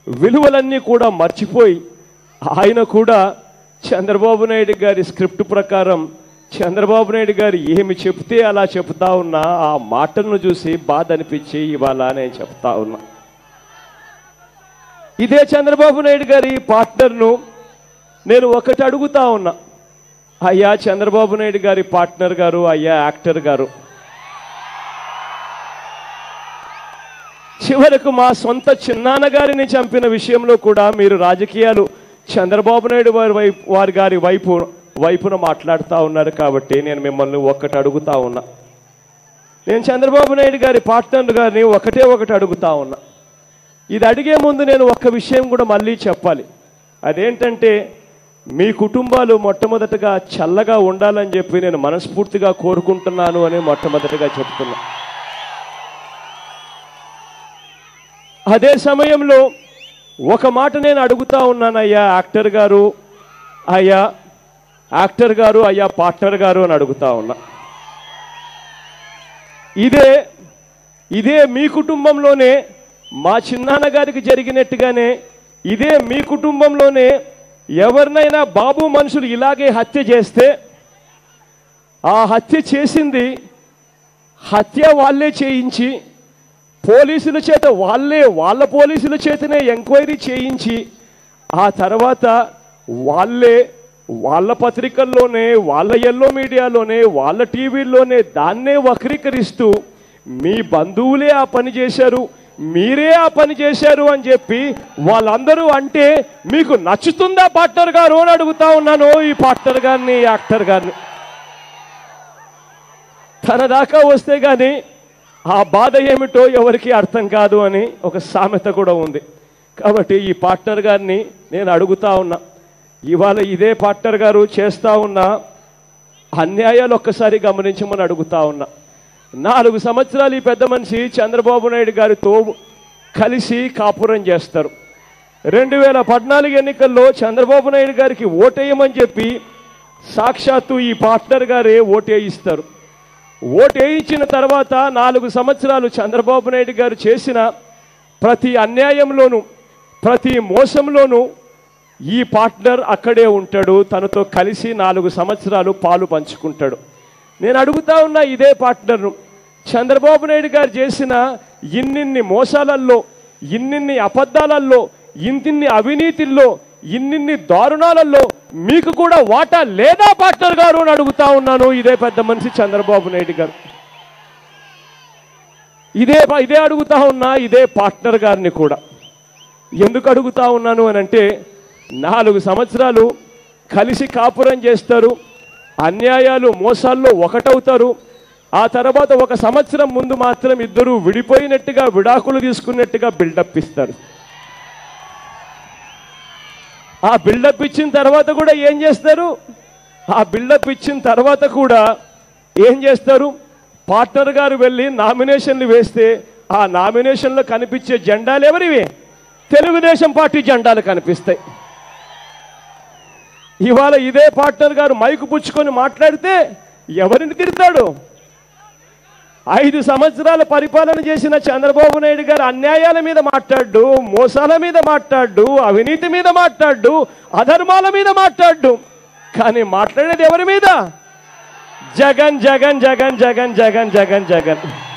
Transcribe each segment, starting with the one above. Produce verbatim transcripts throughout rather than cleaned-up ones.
విలువలన్నీ కూడా మర్చిపోయి ఆయన కూడా చంద్రబాబు నాయుడు గారి స్క్రిప్ట్ ప్రకారం చంద్రబాబు నాయుడు గారు ఏమి చెప్తే అలా చెప్తా ఉన్నా ఆ మాటలను చూసి బాధ అనిపించి ఇవాళ నేను చెప్తా ఉన్నా. ఇదే చంద్రబాబు నాయుడు గారి పార్ట్నర్ను నేను ఒకటి అడుగుతా ఉన్నా, అయ్యా చంద్రబాబు నాయుడు గారి పార్ట్నర్ గారు, అయ్యా యాక్టర్ గారు, చివరకు మా సొంత చిన్నాన్న గారిని చంపిన విషయంలో కూడా మీరు రాజకీయాలు చంద్రబాబు నాయుడు వారి వైపు వారి గారి వైపు వైపున మాట్లాడుతూ ఉన్నారు. కాబట్టి నేను మిమ్మల్ని ఒక్కటి అడుగుతా ఉన్నా, నేను చంద్రబాబు నాయుడు గారి పార్ట్నర్ గారిని ఒకటే ఒకటి అడుగుతా ఉన్నా. ఇది అడిగే ముందు నేను ఒక్క విషయం కూడా మళ్ళీ చెప్పాలి. అదేంటంటే మీ కుటుంబాలు మొట్టమొదటగా చల్లగా ఉండాలని చెప్పి నేను మనస్ఫూర్తిగా కోరుకుంటున్నాను అని మొట్టమొదటగా చెప్తున్నా. అదే సమయంలో ఒక మాట నేను అడుగుతా ఉన్నాను, అయ్యా యాక్టర్ గారు, అయ్యా యాక్టర్ గారు, అయ్యా పార్ట్నర్ గారు అని అడుగుతా ఉన్నా. ఇదే ఇదే మీ కుటుంబంలోనే మా చిన్నాన్న గారికి జరిగినట్టుగానే ఇదే మీ కుటుంబంలోనే ఎవరినైనా బాబు మనుషులు ఇలాగే హత్య చేస్తే ఆ హత్య చేసింది హత్య వాళ్ళే చేయించి పోలీసుల చేత వాళ్ళే వాళ్ళ పోలీసుల చేతనే ఎంక్వైరీ చేయించి ఆ తర్వాత వాళ్ళే వాళ్ళ పత్రికల్లోనే వాళ్ళ ఎల్లో మీడియాలోనే వాళ్ళ టీవీల్లోనే దాన్నే వక్రీకరిస్తూ మీ బంధువులే ఆ పని చేశారు, మీరే ఆ పని చేశారు అని చెప్పి వాళ్ళందరూ అంటే మీకు నచ్చుతుందా పార్ట్నర్ గారు అని అడుగుతా ఉన్నాను ఈ పార్ట్నర్ గారిని, యాక్టర్ గారిని. తన దాకా వస్తే కానీ ఆ బాధ ఏమిటో ఎవరికి అర్థం కాదు అని ఒక సామెత కూడా ఉంది. కాబట్టి ఈ పార్ట్నర్ గారిని నేను అడుగుతా ఉన్నా, ఇవాళ ఇదే పార్ట్నర్ గారు చేస్తూ ఉన్న అన్యాయాలు ఒక్కసారి గమనించమని అడుగుతా ఉన్నా. నాలుగు సంవత్సరాలు ఈ పెద్ద మనిషి చంద్రబాబు నాయుడు గారితో కలిసి కాపురం చేస్తారు. రెండు వేల పద్నాలుగు ఎన్నికల్లో చంద్రబాబు నాయుడు గారికి ఓటేయమని చెప్పి సాక్షాత్తు ఈ పార్ట్నర్ గారే ఓటేయిస్తారు. ఓటేయించిన తర్వాత నాలుగు సంవత్సరాలు చంద్రబాబు నాయుడు గారు చేసిన ప్రతి అన్యాయంలోనూ ప్రతి మోసంలోనూ ఈ పార్ట్నర్ అక్కడే ఉంటాడు, తనతో కలిసి నాలుగు సంవత్సరాలు పాలు పంచుకుంటాడు. నేను అడుగుతా ఉన్నా ఇదే పార్ట్నర్ను, చంద్రబాబు నాయుడు గారు చేసిన ఇన్నిన్ని మోసాలల్లో, ఇన్నిన్ని అబద్ధాలల్లో, ఇన్నిన్ని అవినీతిల్లో, ఇన్నిన్ని దారుణాలలో మీకు కూడా వాటా లేదా పార్ట్నర్ గారు అని అడుగుతా ఉన్నాను ఇదే పెద్ద మనిషి చంద్రబాబు నాయుడు గారు. ఇదే ఇదే అడుగుతా ఉన్నా ఇదే పార్ట్నర్ గారిని కూడా. ఎందుకు అడుగుతా ఉన్నాను అని అంటే నాలుగు సంవత్సరాలు కలిసి కాపురం చేస్తారు, అన్యాయాలు మోసాల్లో ఒకటవుతారు. ఆ తర్వాత ఒక సంవత్సరం ముందు మాత్రం ఇద్దరు విడిపోయినట్టుగా విడాకులు తీసుకున్నట్టుగా బిల్డప్ ఇస్తారు. ఆ బిల్డప్ ఇచ్చిన తర్వాత కూడా ఏం చేస్తారు, ఆ బిల్డప్ ఇచ్చిన తర్వాత కూడా ఏం చేస్తారు, పార్ట్నర్ గారు వెళ్ళి నామినేషన్లు వేస్తే ఆ నామినేషన్లో కనిపించే జెండాలు ఎవరివి, తెలుగుదేశం పార్టీ జెండాలు కనిపిస్తాయి. ఇవాళ ఇదే పార్ట్నర్ గారు మైకు పుచ్చుకొని మాట్లాడితే ఎవరిని తిడతాడు? ఐదు సంవత్సరాల పరిపాలన చేసిన చంద్రబాబు నాయుడు గారు అన్యాయాల మీద మాట్లాడు, మోసాల మీద మాట్లాడు, అవినీతి మీద మాట్లాడు, అధర్మాల మీద మాట్లాడు. కానీ మాట్లాడేది ఎవరి మీద? జగన్ జగన్ జగన్ జగన్ జగన్ జగన్ జగన్.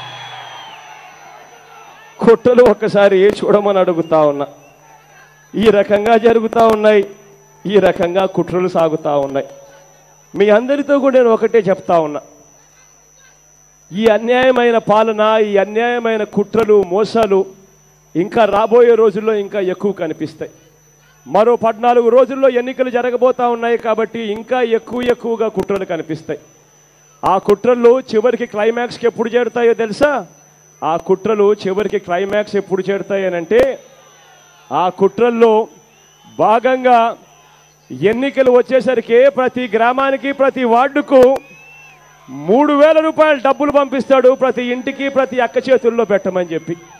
కుట్రలు ఒక్కసారి చూడమని అడుగుతా ఉన్నా. ఈ రకంగా జరుగుతూ ఉన్నాయి, ఈ రకంగా కుట్రలు సాగుతూ ఉన్నాయి. మీ అందరితో కూడా నేను ఒకటే చెప్తా ఉన్నా, ఈ అన్యాయమైన పాలన, ఈ అన్యాయమైన కుట్రలు మోసాలు ఇంకా రాబోయే రోజుల్లో ఇంకా ఎక్కువ కనిపిస్తాయి. మరో పద్నాలుగు రోజుల్లో ఎన్నికలు జరగబోతా ఉన్నాయి కాబట్టి ఇంకా ఎక్కువ ఎక్కువగా కుట్రలు కనిపిస్తాయి. ఆ కుట్రలు చివరికి క్లైమాక్స్కి ఎప్పుడు చేరుతాయో తెలుసా? ఆ కుట్రలు చివరికి క్లైమాక్స్ ఎప్పుడు చేరుతాయనంటే ఆ కుట్రల్లో భాగంగా ఎన్నికలు వచ్చేసరికి ప్రతి గ్రామానికి ప్రతి వార్డుకు మూడు వేల రూపాయలు డబ్బులు పంపిస్తాడు, ప్రతి ఇంటికి ప్రతి అక్క చేతుల్లో పెట్టమని చెప్పి.